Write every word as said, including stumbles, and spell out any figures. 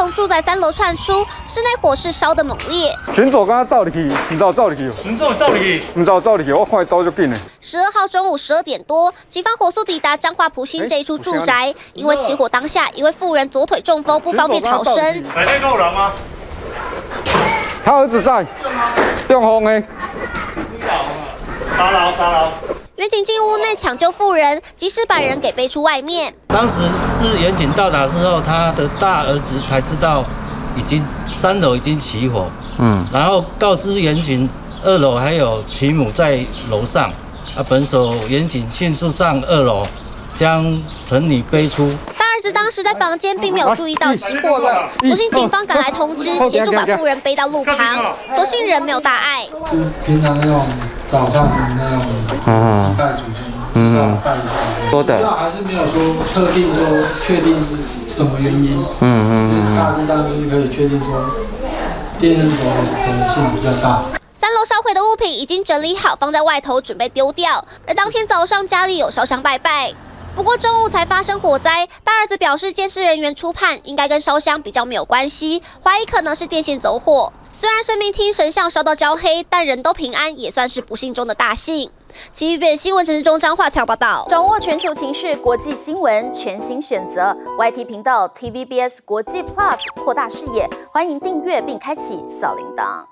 从住宅三楼窜出，室内火势烧得猛烈。 群组刚刚走入去，唔知道走入去。群组走入去，唔知道走入去，我看走就紧嘞。 十二号中午十二点多，警方火速抵达彰化埔心这一处住宅，因为起火当下，一位妇人左腿中风，不方便逃生。 来这有人吗？ 他儿子在，中风的。 三楼，三楼。 远警进屋内抢救妇人，及时把人给背出外面。 当时是远警到达之后，他的大儿子才知道已经三楼已经起火，嗯，然后告知远警二楼还有其母在楼上，啊，本所远警迅速上二楼，将陈女背出。 大儿子当时在房间，并没有注意到起火了。所幸警方赶来通知，协助把妇人背到路旁。所幸人没有大碍。 就平常那种早上那种祭拜祖先，就是要拜一下。 多的。 主要还是没有说特定说确定是什么原因。嗯嗯嗯。大致上就是可以确定说电生火的可能性比较大。 三楼烧毁的物品已经整理好，放在外头准备丢掉。而当天早上家里有烧香拜拜。 不过中午才发生火灾，大儿子表示监视人员初判应该跟烧香比较没有关系，怀疑可能是电线走火。虽然生命厅神像烧到焦黑，但人都平安，也算是不幸中的大幸。其余北新闻陈志忠彰化采报道， 掌握全球情势、国际新闻，全新选择 Y T 频道 T V B S 国际 Plus， 扩大视野，欢迎订阅并开启小铃铛。